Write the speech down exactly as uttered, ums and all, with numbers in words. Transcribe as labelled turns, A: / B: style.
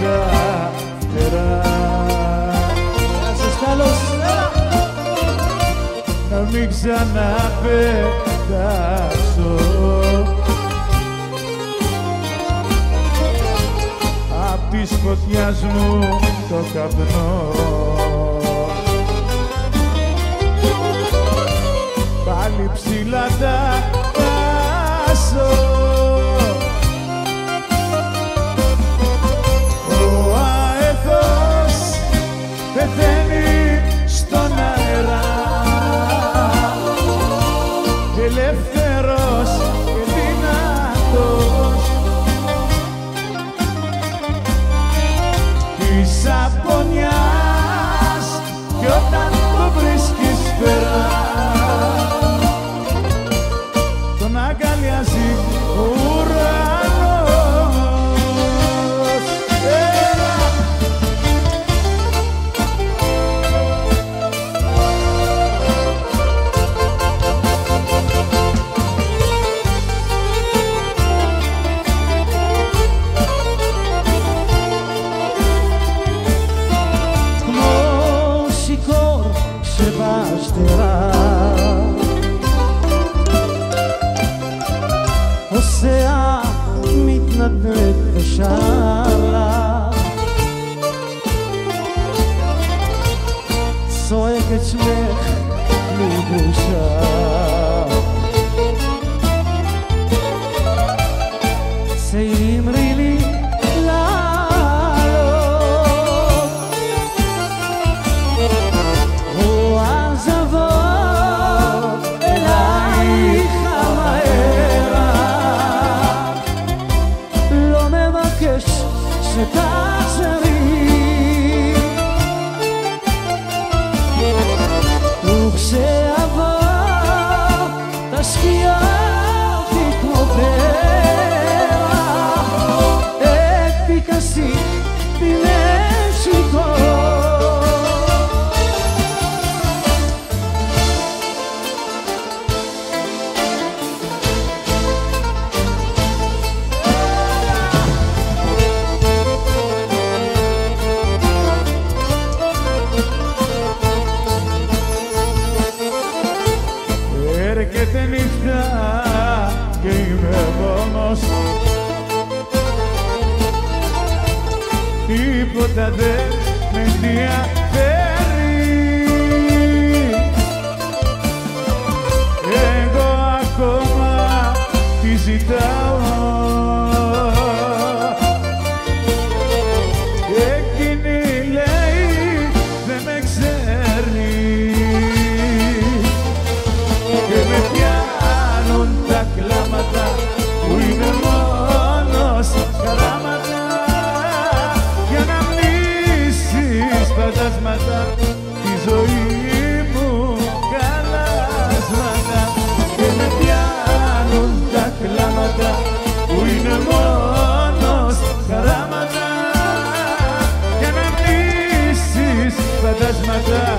A: τα φτερά. Να σας καλώς, να μην ξαναπετάξω απ' της φωτιάς μου το καπνό. Πάλι ψηλά τα βάζω. Ο αεθός πεθαίνει στον αέρα, ελεύθερος και δυνατός της απονιάς, κι όταν το βρίσκεις πέρα τον αγκαλιάζει ο ουρανός. Έλα!
B: כמו שיכור שבשדרה נוסע מתנדנד ושר לה, צועק את שמך מבושה, צעירים רילי לעלות, הוא עזבות אלייך המהרה, לא מבקש שתחזרי, וכשיבוא תשקיע אותי כמו פרח, את פיקסי בנשיקות.
A: Έρχεται νύχτα και είμαι μόνος, τίποτα δεν με ενδιαφέρει. Εγώ ακόμα τη ζητάω, εκείνη λέει δεν με ξέρει και με πιάνουν τα κλάματα που είναι μόνος χαράματα, για να μνήσεις φαντάσματα τη ζωή μου καλάσματα, και με πιάνουν τα κλάματα που είναι μόνος χαράματα, για να μνήσεις φαντάσματα